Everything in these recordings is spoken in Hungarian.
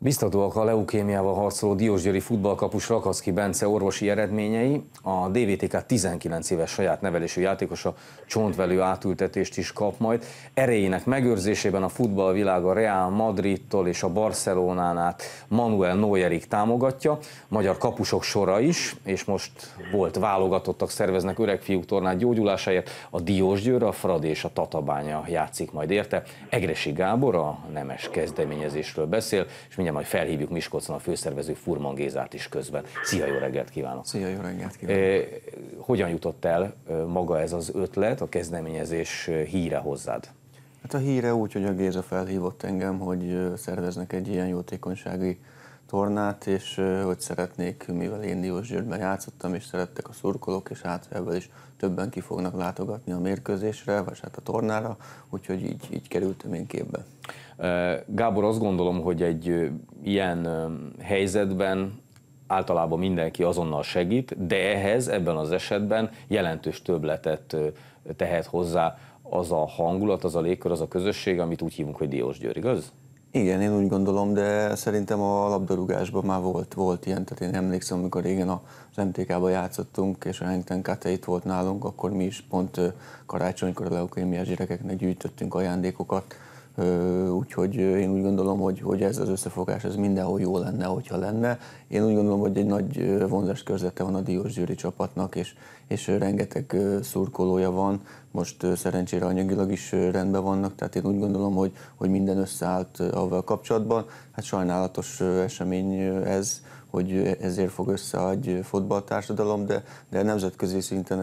Biztatóak a leukémiával harcoló diósgyőri futballkapus Rakaszki Bence orvosi eredményei. A DVTK 19 éves saját nevelésű játékosa csontvelő átültetést is kap majd. Erejének megőrzésében a futballvilága Real Madridtól és a Barcelonán át Manuel Neuerig támogatja. Magyar kapusok sora is, és most volt válogatottak szerveznek öregfiúk tornát gyógyulásáért. A Diósgyőr, a Fradi és a Tatabánya játszik majd érte. Egressy Gábor a nemes kezdeményezésről beszél, és mindjárt majd felhívjuk Miskolcon a főszervező Furman Gézát is közben. Szia, jó reggelt kívánok! Szia, jó reggelt kívánok! Hogyan jutott el maga ez az ötlet, a kezdeményezés híre hozzád? Hát a híre úgy, hogy a Géza felhívott engem, hogy szerveznek egy ilyen jótékonysági tornát, és hogy szeretnék, mivel én Diósgyőrben játszottam, és szerettek a szurkolók, és ebből is többen ki fognak látogatni a mérkőzésre, vagy hát a tornára, úgyhogy így kerültem én képbe. Gábor, azt gondolom, hogy egy ilyen helyzetben általában mindenki azonnal segít, de ehhez ebben az esetben jelentős többletet tehet hozzá az a hangulat, az a légkör, az a közösség, amit úgy hívunk, hogy Diósgyőr, igaz? Igen, én úgy gondolom, de szerintem a labdarúgásban már volt ilyen, tehát én emlékszem, amikor régen az MTK-ban játszottunk, és a Hengten Kate volt nálunk, akkor mi is pont karácsonykor a leukémiás gyerekeknek gyűjtöttünk ajándékokat, úgyhogy én úgy gondolom, hogy ez az összefogás ez mindenhol jó lenne, hogyha lenne. Én úgy gondolom, hogy egy nagy vonzás körzete van a diósgyőri csapatnak, és rengeteg szurkolója van. Most szerencsére anyagilag is rendben vannak, tehát én úgy gondolom, hogy minden összeállt avval kapcsolatban. Hát sajnálatos esemény ez, hogy ezért fog össze egy fotballtársadalom, de nemzetközi szinten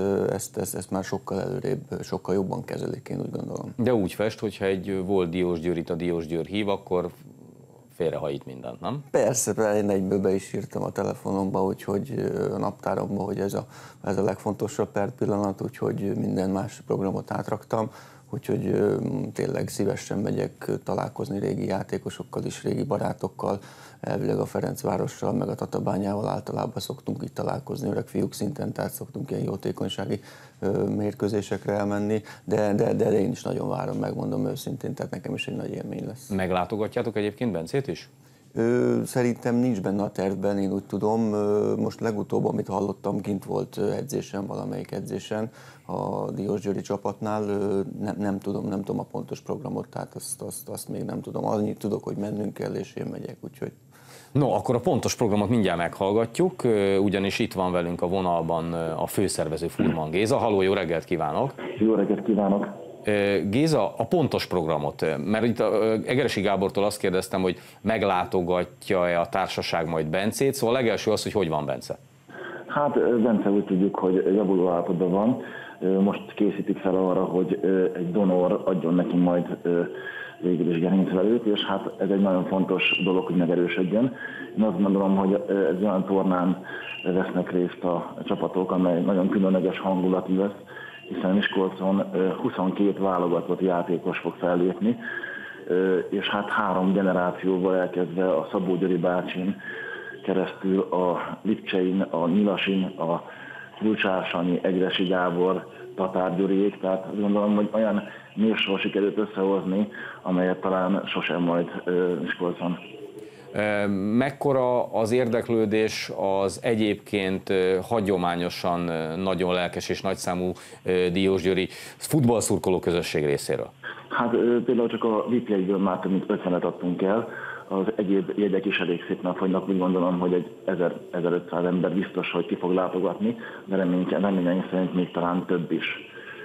ezt már sokkal előrébb, sokkal jobban kezelik, én úgy gondolom. De úgy fest, hogyha egy volt Diósgyőrit a Diósgyőr hív, akkor félrehajít mindent, nem? Persze, én egyből be is írtam a telefonomba, úgyhogy a naptáromba, hogy ez a legfontosabb per pillanat, úgyhogy minden más programot átraktam. Úgyhogy tényleg szívesen megyek találkozni régi játékosokkal is, régi barátokkal, elvileg a Ferencvárossal, meg a Tatabányával általában szoktunk itt találkozni öregfiúk szinten, tehát szoktunk ilyen jótékonysági mérkőzésekre elmenni, de én is nagyon várom, megmondom őszintén, tehát nekem is egy nagy élmény lesz. Meglátogatjátok egyébként Bencét is? Szerintem nincs benne a tervben, én úgy tudom. Most legutóbb, amit hallottam, kint volt edzésen, valamelyik edzésen a diósgyőri csapatnál. Nem tudom a pontos programot, tehát azt még nem tudom. Annyit tudok, hogy mennünk kell, és én megyek, úgyhogy... No, akkor a pontos programot mindjárt meghallgatjuk, ugyanis itt van velünk a vonalban a főszervező Furman Géza. Halló, jó reggelt kívánok! Jó reggelt kívánok! Géza, a pontos programot, mert itt Egressy Gábortól azt kérdeztem, hogy meglátogatja-e a társaság majd Bencét, szóval a legelső az, hogy van Bence? Hát Bence úgy tudjuk, hogy javuló állapotban van, most készítik fel arra, hogy egy donor adjon neki majd végül is gerincvelőt, és hát ez egy nagyon fontos dolog, hogy megerősödjön. Én azt gondolom, hogy egy olyan tornán vesznek részt a csapatok, amely nagyon különleges hangulatú lesz, hiszen Miskolcon 22 válogatott játékos fog fellépni, és hát 3 generációval elkezdve a Szabó Győri bácsin keresztül a Lipcsein, a Nyilasin, a Kulcsársanyi, Egressy Gábor, Tatár Gyuriék, tehát azt gondolom, hogy olyan névsor sikerült összehozni, amelyet talán sosem majd Miskolcon. Mekkora az érdeklődés az egyébként hagyományosan nagyon lelkes és nagyszámú diósgyőri futballszurkoló közösség részéről? Hát például csak a VIP-jegyből már több mint 50-et adtunk el, az egyéb jegyek is elég szépen fogynak, úgy gondolom, hogy egy 1000-1500 ember biztos, hogy ki fog látogatni, de reményeink szerint még talán több is.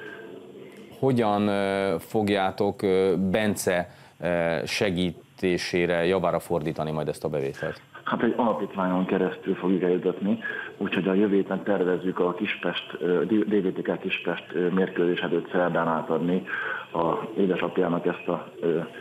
Hogyan fogjátok Bence segítésére, javára fordítani majd ezt a bevételt? Hát egy alapítványon keresztül fogjuk eljutatni, úgyhogy a jövő héten tervezzük a DVTK Kispest mérkőzés előtt szerdán átadni a édesapjának ezt a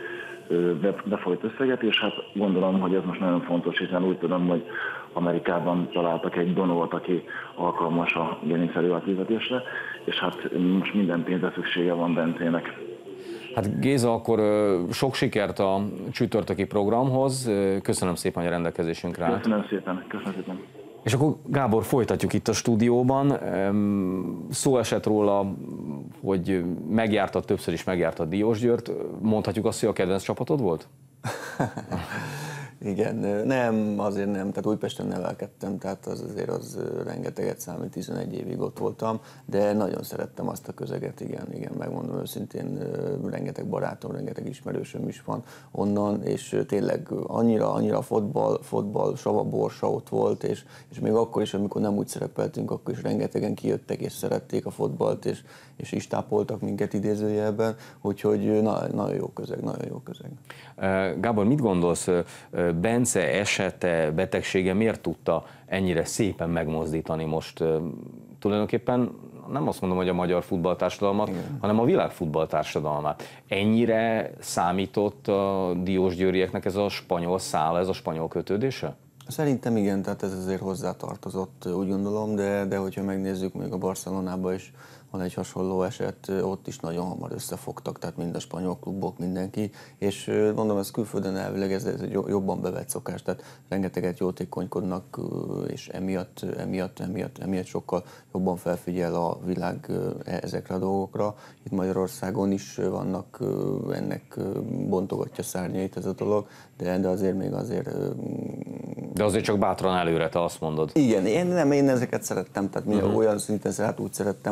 befolyt összeget, és hát gondolom, hogy ez most nagyon fontos, hiszen úgy tudom, hogy Amerikában találtak egy donort, aki alkalmas a gerincvelő átültetésre, és hát most minden pénzre szüksége van Bencének. Hát Géza, akkor sok sikert a csütörtöki programhoz, köszönöm szépen, hogy a rendelkezésünkre állt. Köszönöm szépen, köszönöm szépen. És akkor Gábor, folytatjuk itt a stúdióban. Szó esett róla, hogy megjártad, többször is megjártad Diósgyőrt. Mondhatjuk azt, hogy a kedvenc csapatod volt? Igen, nem, azért nem, tehát Újpesten nevelkedtem, tehát azért az rengeteget számít, 11 évig ott voltam, de nagyon szerettem azt a közeget, igen, megmondom őszintén, rengeteg barátom, rengeteg ismerősöm is van onnan, és tényleg annyira fotball sava borsa ott volt, és még akkor is, amikor nem úgy szerepeltünk, akkor is rengetegen kijöttek és szerették a fotballt, és is tápoltak minket idézőjelben, úgyhogy nagyon jó közeg, nagyon jó közeg. Gábor, mit gondolsz, Bence esete, betegsége miért tudta ennyire szépen megmozdítani most tulajdonképpen, nem azt mondom, hogy a magyar futballtársadalmat, hanem a világ futballtársadalmát. Ennyire számított a diósgyőrieknek ez a spanyol szála, ez a spanyol kötődése? Szerintem igen, tehát ez azért hozzátartozott, úgy gondolom, de hogyha megnézzük, még a Barcelonában is van egy hasonló eset, ott is nagyon hamar összefogtak, tehát mind a spanyol klubok, mindenki, és mondom, ez külföldön elvileg ez egy jobban bevett szokás, tehát rengeteget jótékonykodnak, és emiatt sokkal jobban felfigyel a világ ezekre a dolgokra. Itt Magyarországon is vannak, ennek bontogatja szárnyait ez a dolog, de azért még azért... De azért csak bátran előre, te azt mondod. Igen, én ezeket szerettem, tehát olyan szinten úgy szerettem,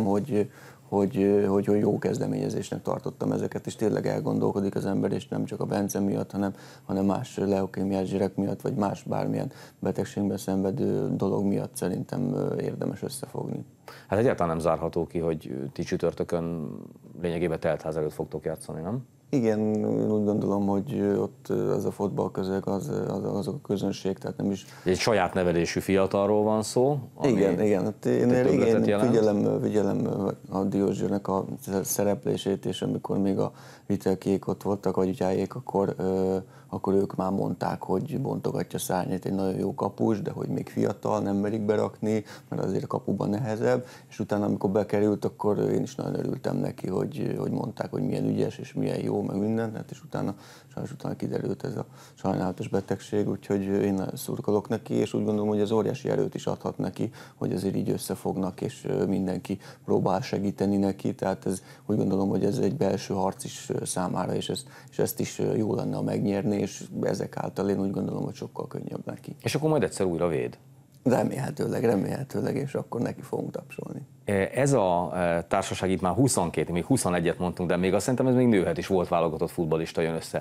hogy jó kezdeményezésnek tartottam ezeket, és tényleg elgondolkodik az ember, és nem csak a Bence miatt, hanem más leukémiás zsírek miatt, vagy más bármilyen betegségben szenvedő dolog miatt szerintem érdemes összefogni. Hát egyáltalán nem zárható ki, hogy ti csütörtökön lényegében teltház előtt fogtok játszani, nem? Igen, úgy gondolom, hogy ott az a fotballközeg, azok a közönség, tehát nem is... Egy saját nevelésű fiatalról van szó. Igen. Én figyelem a Diósgyőrnek a szereplését, és amikor még a Vitelkék ott voltak, vagy Gyájék, akkor ők már mondták, hogy bontogatja szárnyait, egy nagyon jó kapus, de hogy még fiatal, nem merik berakni, mert azért a kapuban nehezebb, és utána, amikor bekerült, akkor én is nagyon örültem neki, hogy mondták, hogy milyen ügyes, és milyen jó, meg minden, hát és sajnos utána kiderült ez a sajnálatos betegség, úgyhogy én szurkolok neki, és úgy gondolom, hogy az óriási erőt is adhat neki, hogy azért így összefognak, és mindenki próbál segíteni neki, tehát ez, úgy gondolom, hogy ez egy belső harc is számára, és ezt is jó lenne megnyerni, és ezek által én úgy gondolom, hogy sokkal könnyebb neki. És akkor majd egyszer újra véd? Remélhetőleg, és akkor neki fogunk tapsolni. Ez a társaság itt már 22, még 21-et mondtunk, de még azt szerintem ez még nőhet is, volt válogatott futballista jön össze.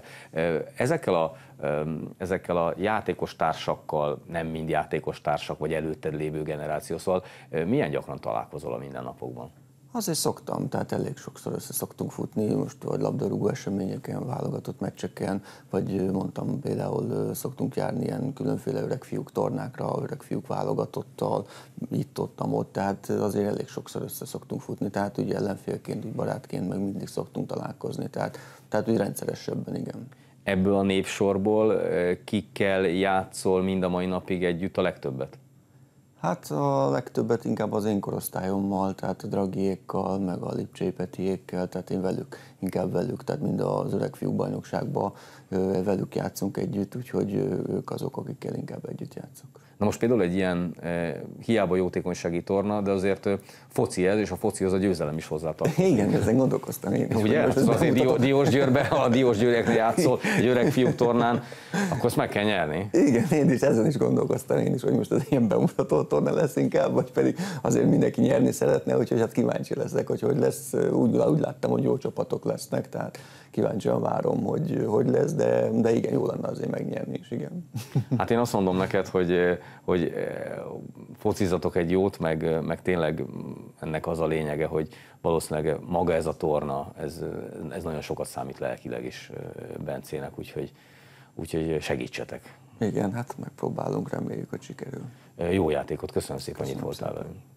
Ezekkel a játékos társakkal, nem mind játékos társak, vagy előtted lévő generáció, szóval milyen gyakran találkozol a mindennapokban? Azért szoktam, tehát elég sokszor össze szoktunk futni, most vagy labdarúgó eseményeken, válogatott meccseken, vagy mondtam például szoktunk járni ilyen különféle öreg fiúk tornákra, öreg fiúk válogatottal, ott, tehát azért elég sokszor össze szoktunk futni, tehát úgy ellenfélként, úgy barátként meg mindig szoktunk találkozni, tehát úgy rendszeresebben, igen. Ebből a népsorból kikkel játszol mind a mai napig együtt a legtöbbet? Hát a legtöbbet inkább az én korosztályommal, tehát a Dragiékkal, meg a Lipcsei Petiékkel, tehát én inkább velük, tehát mind az öreg fiúk bajnokságban velük játszunk együtt, úgyhogy ők azok, akikkel inkább együtt játszok. Na most például egy ilyen hiába jótékonysági torna, de azért foci ez, és a focihoz a győzelem is hozzátartozik. Igen, ezen gondolkoztam én is. Ugye? Hát azért Diósgyőrben, ha a Diósgyőrieknél játszol egy öreg fiúk tornán, akkor azt meg kell nyerni. Igen, én is ezen is gondolkoztam én is, hogy most ez ilyen bemutató torna lesz inkább, vagy pedig azért mindenki nyerni szeretne, úgyhogy hát kíváncsi leszek, hogy lesz. Úgy láttam, hogy jó csapatok lesznek, tehát kíváncsian várom, hogy lesz, de igen, jó lenne azért megnyerni is, igen. Hát én azt mondom neked, hogy focizatok egy jót, meg tényleg ennek az a lényege, hogy valószínűleg maga ez a torna, ez nagyon sokat számít lelkileg is Bencének, úgyhogy segítsetek. Igen, hát megpróbálunk, reméljük, hogy sikerül. Jó játékot, köszönöm szépen, hogy itt voltál velünk.